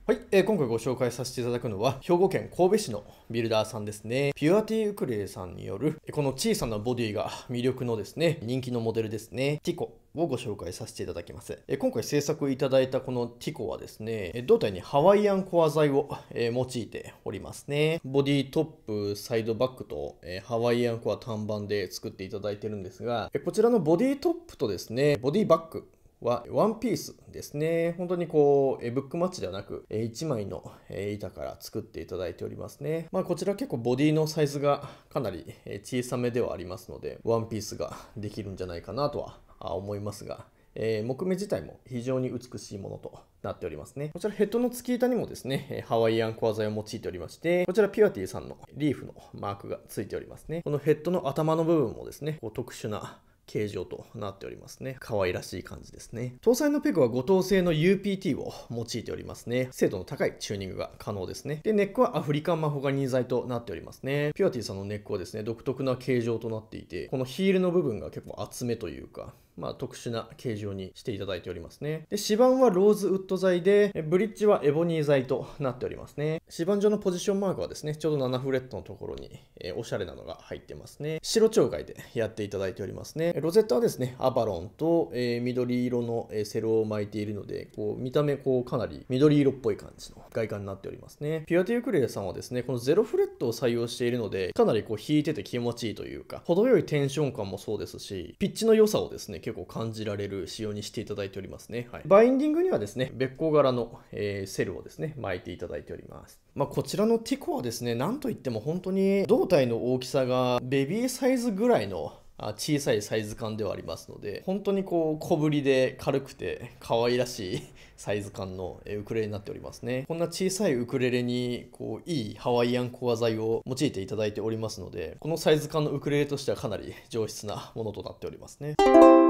はい、今回ご紹介させていただくのは兵庫県神戸市のビルダーさんですね。ピュアティウクレレさんによるこの小さなボディが魅力のですね、人気のモデルですね、ティコをご紹介させていただきます。今回制作いただいたこのティコはですね、胴体にハワイアンコア材を用いておりますね。ボディトップ、サイドバックとハワイアンコア単板で作っていただいてるんですが、こちらのボディトップとですね、ボディバックはワンピースですね。本当にこう、ブックマッチではなく、1枚の板から作っていただいておりますね。こちら結構ボディのサイズがかなり小さめではありますので、ワンピースができるんじゃないかなとは思いますが、木目自体も非常に美しいものとなっておりますね。こちらヘッドの付き板にもですね、ハワイアンコア材を用いておりまして、こちらピュアティさんのリーフのマークが付いておりますね。このヘッドの頭の部分もですね、こう特殊な形状となっておりますね。可愛らしい感じですね。搭載のペグは5灯製の UPT を用いておりますね。精度の高いチューニングが可能ですね。で、ネックはアフリカンマホガニー材となっておりますね。ピュアティさんのネックはですね、独特な形状となっていて、このヒールの部分が結構厚めというか、特殊な形状にしていただいておりますね。で、指板はローズウッド材で、ブリッジはエボニー材となっておりますね。指板上のポジションマークはですね、ちょうど7フレットのところに、おしゃれなのが入ってますね。白蝶貝でやっていただいておりますね。ロゼットはですね、アバロンと、緑色のセルを巻いているので、こう見た目かなり緑色っぽい感じの外観になっておりますね。ピュアティウクレレさんはですね、この0フレットを採用しているので、かなりこう弾いてて気持ちいいというか、程よいテンション感もそうですし、ピッチの良さをですね、結構感じられる仕様にしていただいておりますね。はい、バインディングにはですね、べっ甲柄の、セルをですね、巻いていただいております。こちらのティコはですね、なんといっても本当に胴体の大きさがベビーサイズぐらいの小さいサイズ感ではありますので、本当にこう小ぶりで軽くて可愛らしいサイズ感のウクレレになっておりますね。こんな小さいウクレレにこういいハワイアンコア材を用いていただいておりますので、このサイズ感のウクレレとしてはかなり上質なものとなっておりますね。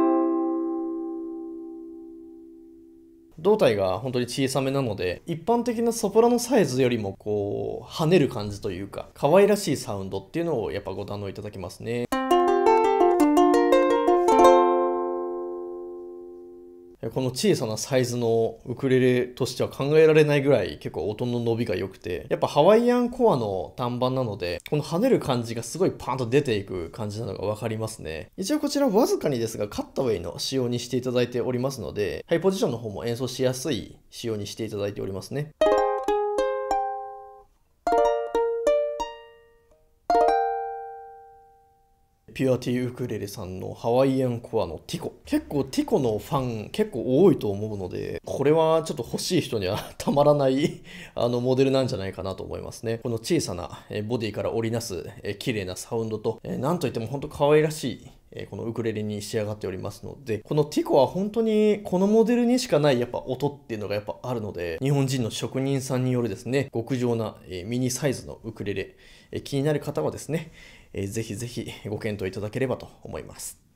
胴体が本当に小さめなので、一般的なソプラノサイズよりもこう跳ねる感じというか、可愛らしいサウンドっていうのをやっぱご堪能いただけますね。この小さなサイズのウクレレとしては考えられないぐらい結構音の伸びが良くて、やっぱハワイアンコアの単板なので、この跳ねる感じがすごいパーンと出ていく感じなのがわかりますね。一応こちらわずかにですがカッタウェイの仕様にしていただいておりますので、ハイポジションの方も演奏しやすい仕様にしていただいておりますね。ピュアティウクレレさんのハワイアンコアのティコ。結構ティコのファン結構多いと思うので、これはちょっと欲しい人にはたまらないモデルなんじゃないかなと思いますね。この小さなボディから織りなす綺麗なサウンドと、なんといっても本当可愛らしいこのウクレレに仕上がっておりますので、このティコは本当にこのモデルにしかないやっぱ音っていうのがやっぱあるので、日本人の職人さんによるですね、極上なミニサイズのウクレレ、気になる方はですね、ぜひぜひご検討いただければと思います。